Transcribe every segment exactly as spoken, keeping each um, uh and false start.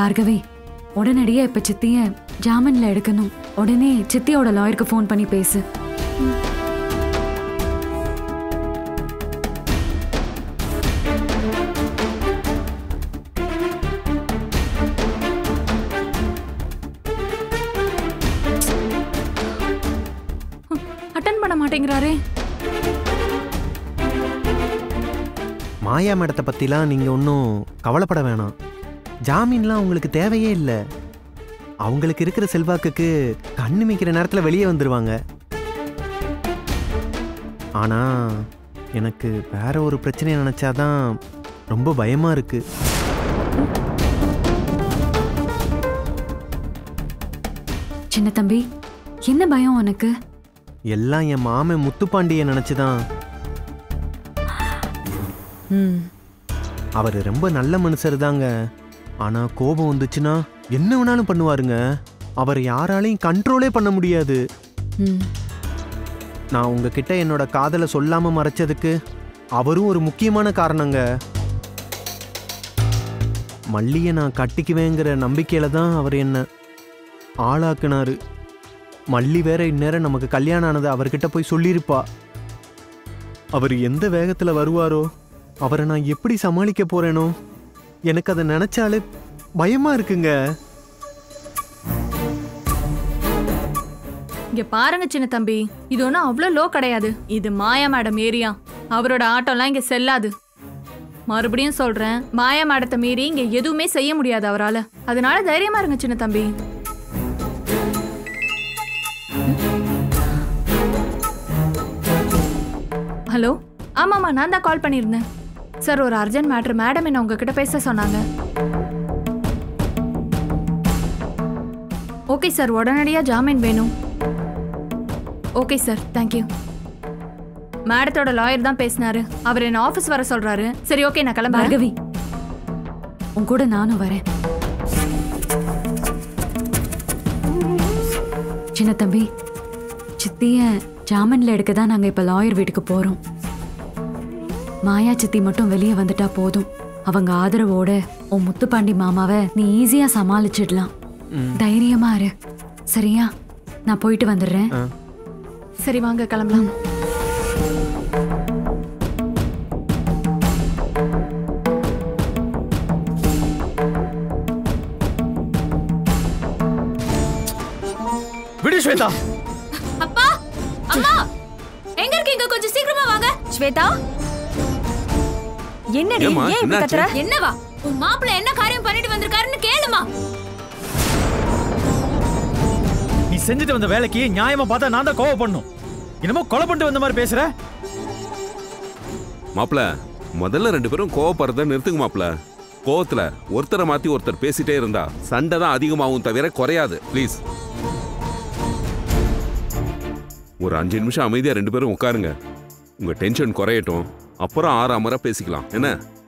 பார்கவி, உடனடியே இப்ப சித்திய ஜாமீன்ல எடுக்கணும். உடனே சித்தியோட லாயருக்கு ஃபோன் பண்ணி பேசு. அட்டன் பண்ண மாட்டேங்கிறாரே. மாயா மேடத்தை பற்றிலாம் நீங்கள் ஒன்றும் கவலைப்பட வேணாம். ஜாமீன்லாம் உங்களுக்கு தேவையே இல்லை. அவங்களுக்கு இருக்கிற செல்வாக்குக்கு கண்ணு மிக்கிற நேரத்தில் வெளியே வந்துடுவாங்க. ஆனால் எனக்கு வேற ஒரு பிரச்சனையை நினச்சாதான் ரொம்ப பயமாக இருக்கு. சின்ன தம்பி, என்ன பயம் உனக்கு? எல்லாம் என் மாமன் முத்துப்பாண்டியை நினச்சிதான். அவர் ரொம்ப நல்ல மனுஷர் தாங்க. ஆனால் கோபம் வந்துச்சுன்னா என்ன வேணாலும் பண்ணுவாருங்க. அவர் யாராலையும் கண்ட்ரோலே பண்ண முடியாது. நான் உங்ககிட்ட என்னோட காதலை சொல்லாமல் மறைச்சதுக்கு அவரும் ஒரு முக்கியமான காரணங்க. மல்லியை நான் கட்டிக்குவேங்கிற நம்பிக்கையில தான் அவர் என்ன ஆளாக்குனாரு. மல்லி வேற இந்நேரம் நமக்கு கல்யாணம் ஆனது அவர்கிட்ட போய் சொல்லியிருப்பா. அவர் எந்த வேகத்தில் வருவாரோ, அவரை நான் எப்படி சமாளிக்க போறேனோ, எனக்கு அதை நினைச்சாலே பயமா இருக்குங்க. இங்க பாருங்க சின்ன தம்பி, இது ஒன்றும் அவ்வளோ லோ கிடையாது. இது மாயா மேடம் ஏரியா. அவரோட ஆட்டோலாம் இங்க செல்லாது. மறுபடியும் சொல்றேன், மாயா மேடத்தை மீறி இங்க எதுவுமே செய்ய முடியாது அவரால். அதனால தைரியமா இருங்க சின்ன தம்பி. ஹலோ, ஆமாம்மா, நான் தான் கால் பண்ணியிருந்தேன் சார். ஒரு அர்ஜென்ட் மேட்ரு, மேடம் என்ன உங்ககிட்ட பேச சொன்னாங்க. ஓகே சார், உடனடியாக ஜாமீன் வேணும். Okay sir, thank you. மேடத்தோட லாயர் தான் பேசினாரு. அவர் என்ன ஆஃபீஸ் வர சொல்றாரு. சரி, ஓகே, நான் கிளம்புறேன். பார்கவி, உன் கூட நானும் வரேன். சின்ன தம்பி, சித்திய ஜாமீன்ல எடுக்க தான் நாங்க இப்ப லாயர் வீட்டுக்கு போறோம். மாயா சித்தி மட்டும் வெளியே வந்துட்டா போதும். அவங்க ஆதரவோட உன் முத்துப்பாண்டி மாமாவை நீ ஈஸியா சமாளிச்சிடலாம். தைரியமா இரு, சரியா? நான் போயிட்டு வந்துடுறேன். சரி, வாங்க கிளம்பலாம். விடு ஸ்வேதா. அப்பா, அம்மா, எங்க இருக்கீங்க? கொஞ்சம் சீக்கிரமா வாங்க. ஸ்வேதா, என்னடி ஏன் இப்படி கத்துற? என்னவா? உன் மாப்பிள்ளை என்ன காரியம் பண்ணிட்டு வந்திருக்காருன்னு கேளுமா. நீ செஞ்சுட்டு வந்த வேலைக்கு நியாயமா பார்த்தா நான் தான் கோவப்படணும். என்னமோ கொலை பண்ணிட்டு வந்த மாதிரி பேசுற. மாப்பிள்ள, முதல்ல ரெண்டு பேரும் கோவப்படுறத நிறுத்துங்க மாப்பிள்ள. கோவத்துல ஒருத்தரை மாத்தி ஒருத்தர் பேசிட்டே இருந்தா சண்டை தான் அதிகமாகும் தவிர குறையாது. ப்ளீஸ் ஒரு அஞ்சு நிமிஷம் அமைதியா ரெண்டு பேரும் உட்காருங்க. உங்க டென்ஷன் குறையட்டும். அப்புறம் ஆறு அமர பேசிக்கலாம். என்ன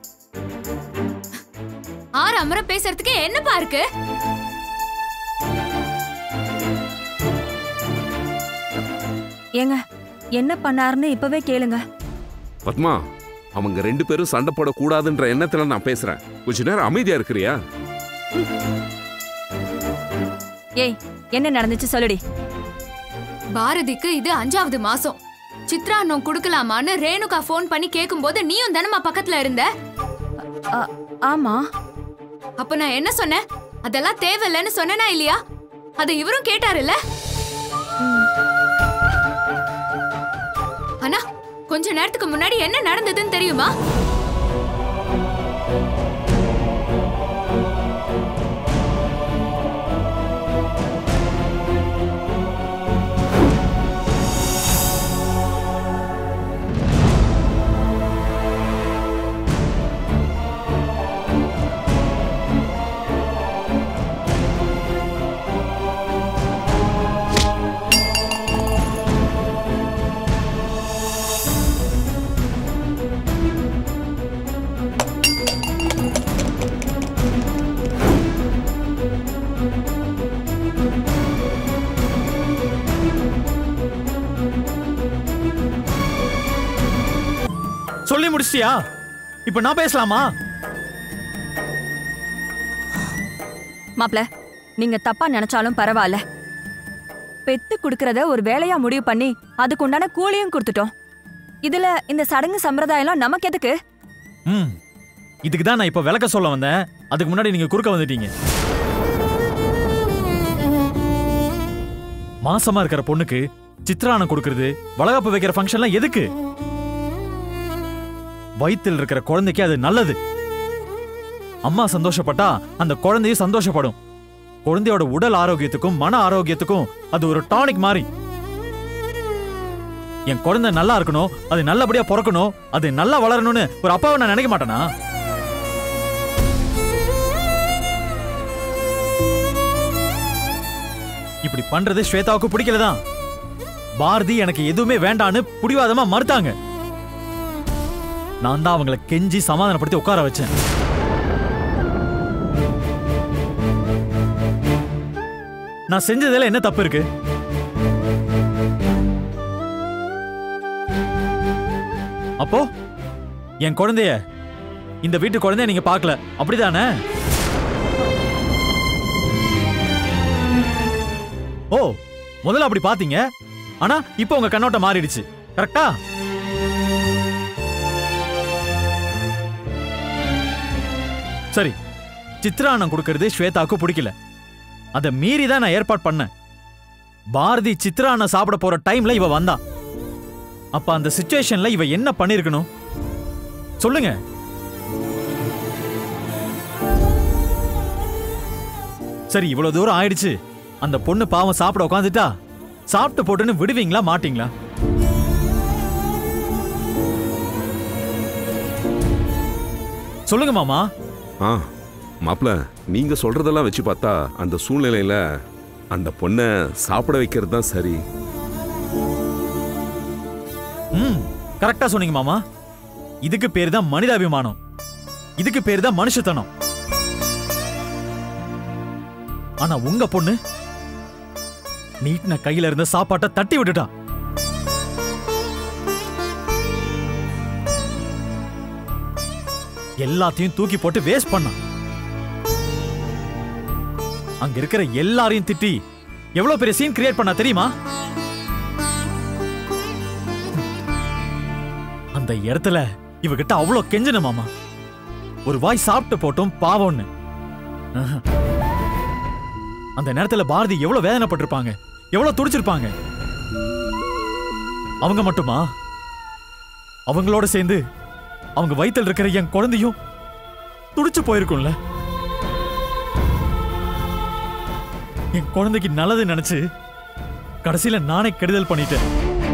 ஆறு அமர பேசுறதுக்கு என்னப்பா இருக்கு? ஏங்க, என்ன பண்ணாருன்னு இப்பவே கேளுங்க. பத்மா, அவங்க ரெண்டு பேரும் சண்டை போடக்கூடாதுன்ற எண்ணத்துல நான் பேசுறேன். கொஞ்ச நேரம் அமைதியா இருக்கிறியா? ஏய், என்ன நடந்துச்சு சொல்லுடி. பாரதிக்கு இது அஞ்சாவது மாசம். சித்ரா அண்ணன் குடுக்கலாமான்னு ரேணுகா போன் பண்ணி கேக்கும்போது நீயும் தானமா பக்கத்துல இருந்த. ஆமா. அப்ப நான் என்ன சொன்னேன்? அதெல்லாம் தேவையில்லைன்னு சொன்னேனா இல்லையா? அதை இவரும் கேட்டாருல்ல. ஆனா கொஞ்ச நேரத்துக்கு முன்னாடி என்ன நடந்ததுன்னு தெரியுமா? சொல்லி முடிச்சியா? இப்ப நான் பேசலாமா? மாப்ள, நீங்க தப்பா நினைச்சாலும் பரவாயில்ல. பெத்து குடுக்கறத ஒரு வேலையா முடிவு பண்ணி அதுக்கு உண்டான கூலியும் கொடுத்துட்டோம். இதுல இந்த சடங்கு சம்பிரதாயம் நமக்கு எதுக்கு? ம் இதுக்கு தான் நான் இப்ப விளக்க சொல்ல வந்தேன். அதுக்கு முன்னாடி நீங்க குறுக்க வந்துட்டீங்க. மாசமா இருக்கிற பொண்ணுக்கு சித்ரானம் கொடுக்கறது, வளகாப்பு வைக்கிற ஃபங்க்ஷன்லாம் எதுக்கு? வயிற்றில் இருக்கிற குழந்தைக்கு அது நல்லது. அம்மா சந்தோஷப்பட்டா அந்த குழந்தையும் சந்தோஷப்படும். குழந்தையோட உடல் ஆரோக்கியத்துக்கும் மன ஆரோக்கியத்துக்கும் அது ஒரு டானிக் மாதிரி. என் குழந்தை நல்லா இருக்கணும், அது நல்லபடியா பிறக்கணும், அது நல்லா வளரணும்னு ஒரு அப்பாவை நான் நினைக்க மாட்டேனா? இப்படி பண்றது ஸ்வேதாவுக்கு பிடிக்கலதான். பாரதி எனக்கு எதுவுமே வேண்டான்னு புடிவாதமா மறுத்தாங்க. நான் தான் அவங்களை கெஞ்சி சமாதானப்படுத்தி உட்கார வச்சேன். நான் செஞ்சதுல என்ன தப்பு இருக்கு? அப்போ என் குழந்தைய, இந்த வீட்டு குழந்தைய நீங்க பார்க்கல, அப்படிதானே? ஓ, முதல்ல அப்படி பாத்தீங்க, ஆனா இப்போ உங்க கண்ணோட்டம் மாறிடுச்சு. கரெக்டா? சரி, சித்ரானம் கொடுக்கறது ஸ்வேதாவுக்கு பிடிக்கல. அதை மீறி தான் நான் ஏற்பாடு பண்ணேன். பாரதி சித்ரானம் சாப்பிட போற டைம்ல இவ வந்தா. அப்ப அந்த சிச்சுவேஷன்ல இவ என்ன பண்ணிருக்கணும் சொல்லுங்க. சரி, இவ்வளவு தூரம் ஆயிடுச்சு. அந்த பொண்ணு பாவம் சாப்பிட உட்காந்துட்டா, சாப்பிட்டு போட்டுன்னு விடுவீங்களா மாட்டீங்களா? சொல்லுங்க மாமா. ஆ மாப்ள, நீங்க சொல்றதெல்லாம் வச்சு பார்த்தா அந்த சூழ்நிலையில அந்த பொண்ணை சாப்பிட வைக்கிறது தான் சரி. ம் கரெக்டா சொன்னீங்க மாமா. இதுக்கு பேர் தான் மனிதாபிமானம். இதுக்கு பேர் தான் மனுஷத்தனம். ஆனா உங்க பொண்ணு நீட்ன கையில இருந்த சாப்பாட்டை தட்டி விட்டுட்டா. எல்லாத்தையும் தூக்கி போட்டு வேஸ்ட் பண்ணா. அங்க இருக்கிற எல்லாரையும் திட்டி எவ்வளவு பெரிய சீன் கிரியேட் பண்ணா தெரியுமா? அந்த இடத்துல இவகிட்ட அவ்வளவு கெஞ்சன மாமா. ஒரு வாய் சாப்பிட்டு போட்டும் பாவம்னு. அந்த நேரத்துல பாரதி எவ்வளவு வேதனைப்பட்டிருப்பாங்க, எவ்வளவு துடிச்சிருப்பாங்க. அவங்க மட்டுமா, அவங்களோட சேர்ந்து அவங்க வயித்துல இருக்கிற என் குழந்தையும் துடிச்சு போயிருக்கும்ல. என் குழந்தைக்கு நல்லது நினைச்சு கடைசியில நானே கெடுதல் பண்ணிட்டேன்.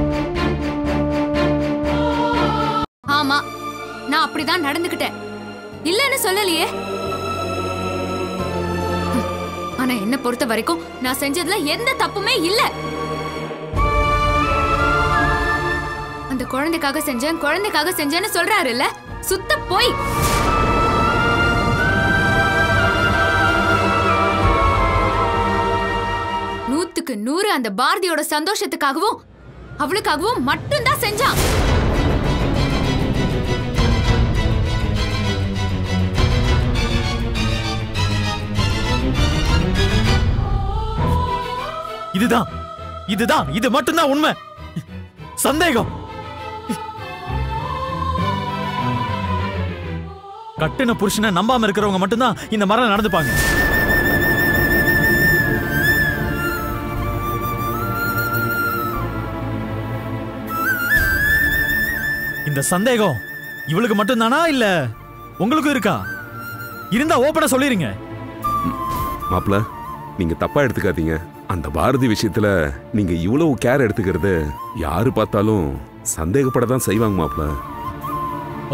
ஆமா, நான் அப்படிதான் நடந்துக்கிட்டேன், இல்லன்னு சொல்லலையே. ஆனா என்ன பொறுத்த வரைக்கும் நான் செஞ்சதுல எந்த தப்புமே இல்ல. அந்த குழந்தைக்காக செஞ்சேன், குழந்தைக்காக செஞ்சேன்னு சொல்றாரு இல்ல, சுத்த போய். நூத்துக்கு நூறு அந்த பாரதியோட சந்தோஷத்துக்காகவும் அவளுக்காகவும் மட்டும்தான் செஞ்சான். இதுதான் இதுதான் இது மட்டும்தான் உண்மை. சந்தேகம் கட்டின புருஷனை நம்பாம இருக்கிறவங்க மட்டும்தான் இந்த மரணம் நடந்துப்பாங்க. இந்த சந்தேகம் இவளுக்கு மட்டும்தானா இல்ல உங்களுக்கும் இருக்கா? இருந்தா ஓபனா சொல்லிருங்க. மாப்ள, நீங்க தப்பா எடுத்துக்காதீங்க. அந்த பாரதி விஷயத்துல நீங்க இவ்வளவு கேர் எடுத்துக்கிறது யாரு பார்த்தாலும் சந்தேகப்படதான் செய்வாங்க மாப்ள. ஓ,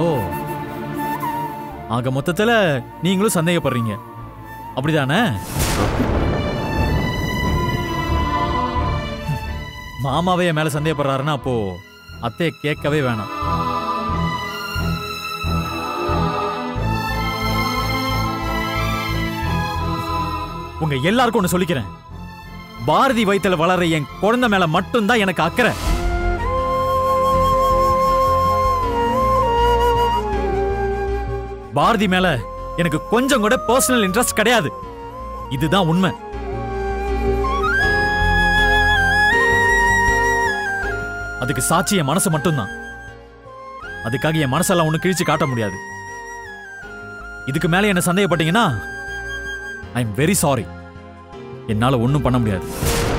ஆக மொத்தத்துல நீங்களும் சந்தேகப்படுறீங்க, அப்படிதானே? மாமாவே மேல சந்தேகப்படுறாருன்னா அப்போ அத்தைய கேட்கவே வேணாம். உங்க எல்லாருக்கும் ஒண்ணு சொல்லிக்கிறேன். பாரதி வயித்துல வளர என் குழந்தை மேல மட்டும்தான் எனக்கு அக்கறை. பாரதி மேல எனக்கு கொஞ்சம் கூட பர்சனல் இன்ட்ரெஸ்ட் கிடையாது. இதுதான் உண்மை. அதுக்கு சாட்சி என் மனசு மட்டும்தான். அதுக்காக என் மனசெல்லாம் ஒண்ணு கிழிச்சு காட்ட முடியாது. இதுக்கு மேல என்ன சந்தேகப்பட்டீங்கன்னா ஐ எம் வெரி சாரி. என்னால ஒண்ணும் பண்ண முடியாது.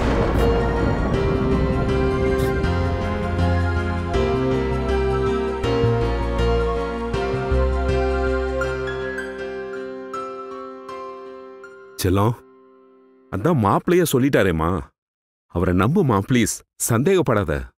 செல்லம், அதான் மாப்பிள்ளைய சொல்லிட்டாரேம்மா, அவரை நம்புமா ப்ளீஸ், சந்தேகப்படாத.